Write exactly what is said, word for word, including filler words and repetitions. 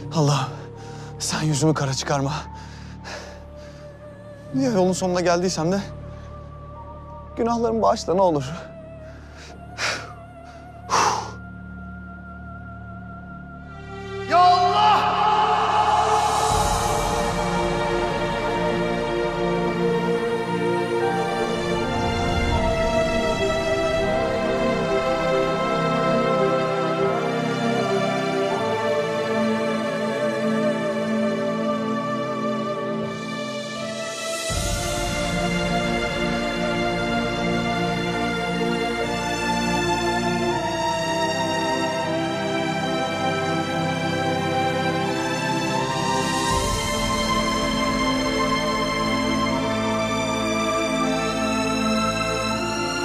Allah'ım sen yüzümü kara çıkarma. Ya yolun sonuna geldiysem de günahlarımı bağışla ne olur.